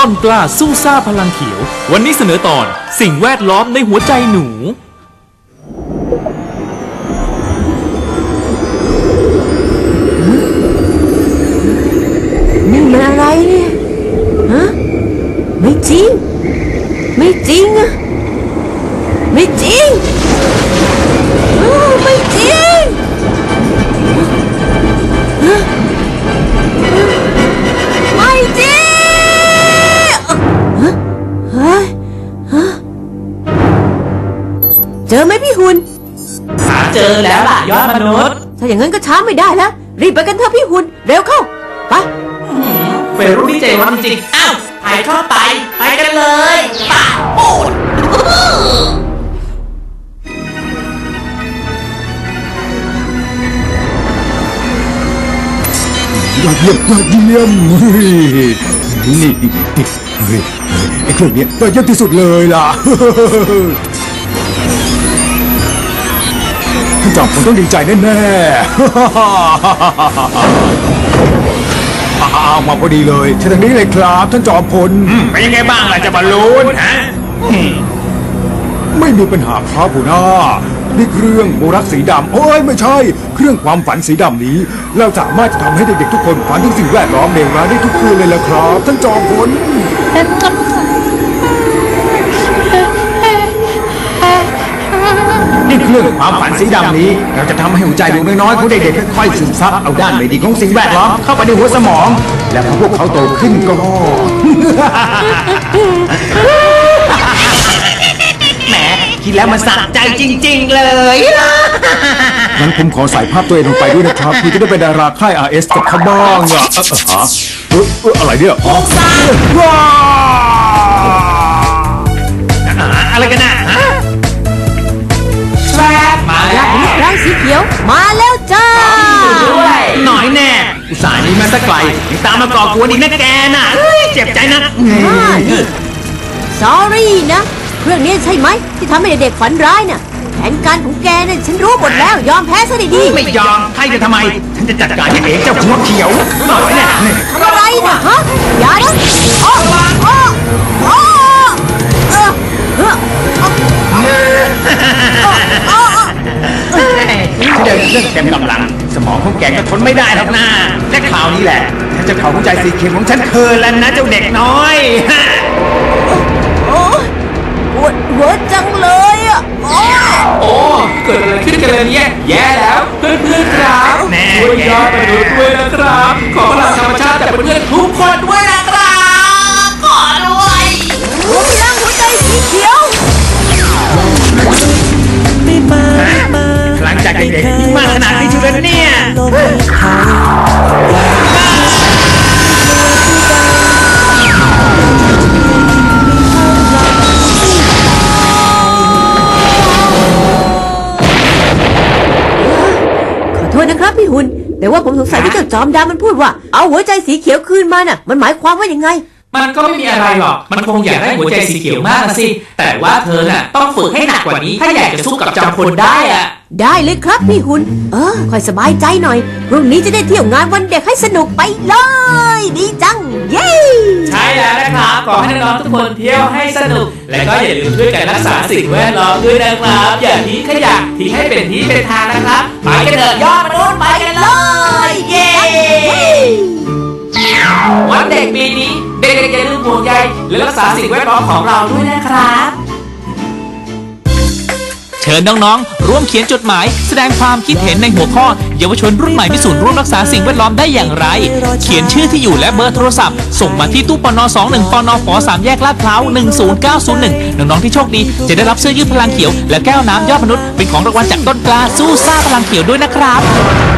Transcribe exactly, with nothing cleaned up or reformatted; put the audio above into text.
นกล้าสู้ซ่าพลังเขียววันนี้เสนอตอนสิ่งแวดล้อมในหัวใจหนูนี่มันอะไรเนี่ยฮะไม่จริงไม่จริงอะไม่จริงไม่จริงไม่จริงเฮ้ยเจอไหมพี่หุ่นหาเจอแล้วล่ะยอดมนุษย์ถ้าอย่างนั้นก็ช้าไม่ได้แล้วรีบไปกันเถอะพี่หุ่นเร็วเข้าไปเฟรุนี่ใจร้อนจริงอ้าวไปเข้าไปไปกันเลยป่าปูดยอดเยี่ยมยอดเยี่ยมนี่เฮ้ยไอ้เครื่องนี้ยอดเยี่ยมที่สุดเลยล่ะท่านจอมพลต้องดีใจแน่ๆเอามาพอดีเลยเชิญทางนี้เลยครับท่านจอมพลเป็นยังไงบ้างล่ะจะบอลลูนฮะไม่มีปัญหาครับหัวหน้านี่เครื่องโบรักสีดำโอ้ยไม่ใช่เครื่องความฝันสีดำนี้เราสามารถจะทำให้เด็กๆทุกคนฝันถึงสิ่งแวดล้อมเลวร้ายได้ทุกคืนเลยล่ะครับท่านจอมพลนี่เครื่องความฝันสีดำนี้เราจะทำให้หัวใจดวงน้อยๆของเด็กๆค่อยๆซึมซับเอาด้านไม่ดีของสิ่งแวดล้อมเข้าไปในหัวสมองและพอพวกเขาโตขึ้นก็แหมคิดแล้วมันสะใจจริงๆเลยงั้นผมขอใส่ภาพตัวเองลงไปด้วยนะครับคือจะได้เป็นดาราค่าย อาร์ เอส กับเขาบ้างอ่ะเออเอออะไรเนี่ยอ๋ออะไรกันนะแวบมาแล้วร่างสีเขียวมาแล้วจ้าหน่อยแน่อุตส่าห์นี้มาสักไกลยังตามมาก่อกวนอีกนะแกน่ะเจ็บใจนะ sorry นะเครื่องนี้ใช่ไหมที่ทำให้เด็กฝันร้ายน่ะแผนการของแกเนี่ยฉันรู้หมดแล้วยอมแพ้ซะดีๆไม่ยอมใครจะทำไมฉันจะจัดการเองเจ้าหัวเขียวหน่อยแน่ทำอะไรนะฮะอย่านะโอ้โอ้โอ้เออเออเดินเรื่องเต็มกำลังสมองของแกก็ทนไม่ได้หรอกนะและข่าวนี้แหละฉันจะเผาหัวใจสีเขียวของฉันคืนแล้วนะเจ้าเด็กน้อยโอ้ปวดหัวจังเลยอ่ะโอ้เกิดอะไรขึ้นกันเลยเนี่ยแย่แล้วเพื่อนๆครับช่วยยอดมนุษย์ด้วยนะครับขอพลังธรรมชาติจากเพื่อนๆทุกคนด้วยนะครับขอด้วยหัวพลังหัวใจสีเขียวหลังจากเด็กๆที่มากขนาดนี้เชียวเนี่ยขอโทษนะครับพี่หุ่นแต่ว่าผมสงสัยที่เจ้าจอมดำมันพูดว่าเอาหัวใจสีเขียวคืนมาน่ะมันหมายความว่ายังไงมันก็ไม่มีอะไรหรอกมันคงอยากได้หัวใจสีเขียวมากนะสิแต่ว่าเธอน่ะต้องฝึกให้หนักกว่านี้ถ้าอยากจะสู้กับจอมพลได้อะได้เลยครับพี่หุ่นเออค่อยสบายใจหน่อยพรุ่งนี้จะได้เที่ยวงานวันเด็กให้สนุกไปเลยดีจังเย้ใช่แล้วนะครับขอให้น้องๆทุกคนเที่ยวให้สนุกและก็อย่าลืมช่วยกันรักษาสิ่งแวดล้อมด้วยนะครับอย่าทิ้งขยะทิ้งให้เป็นที่เป็นทางนะครับไปกันเถอะยอดมนุษย์ไปกันเลยเย้วันเด็กปีนี้เด็กๆอย่าลืมห่วงใยและรักษาสิ่งแวดล้อมของเราด้วยนะครับเชิญน้องๆร่วมเขียนจดหมายแสดงความคิดเห็นในหัวข้อเยาวชนรุ่นใหม่มีส่วนร่วมรักษาสิ่งแวดล้อมได้อย่างไรเขียนชื่อที่อยู่และเบอร์โทรศัพท์ส่งมาที่ตู้ปนสองหนึ่งปนฝสามแยกลาดพร้าวหนึ่งศูนย์เก้าศูนย์หนึ่งน้องๆที่โชคดีจะได้รับเสื้อยืดพลังเขียวและแก้วน้ำยอดมนุษย์เป็นของรางวัลจากต้นกล้าสู้ซ่าพลังเขียวด้วยนะครับ